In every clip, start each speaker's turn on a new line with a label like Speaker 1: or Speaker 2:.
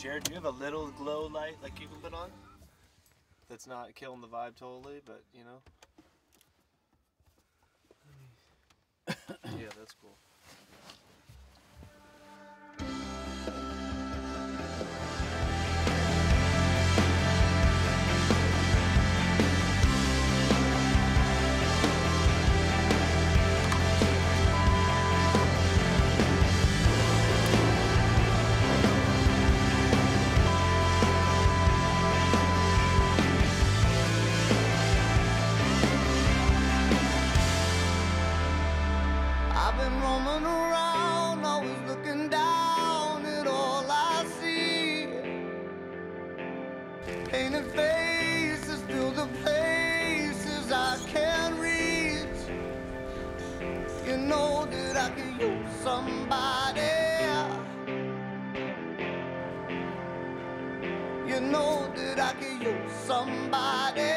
Speaker 1: Jared, do you have a little glow light like you can put on? That's not killing the vibe totally, but you know. Yeah, that's cool.
Speaker 2: I've been roaming around, always looking down at all I see. Painted faces fill the places I can't reach. You know that I could use somebody. You know that I could use somebody.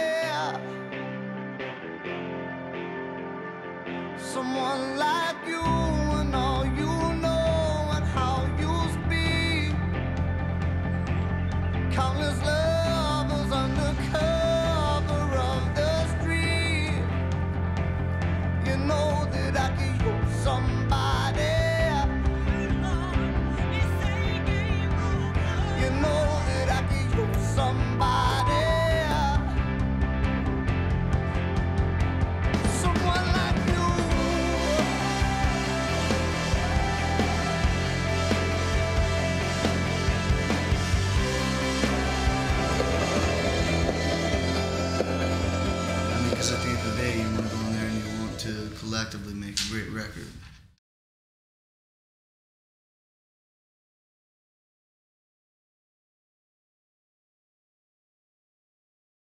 Speaker 2: Someone like you and all you know and how you speak. Countless lovers under cover of the street. You know that I could use somebody. You know that I could use somebody. Someone like you.
Speaker 3: Because at the end of the day, you want to go in there and you want to collectively make a great record.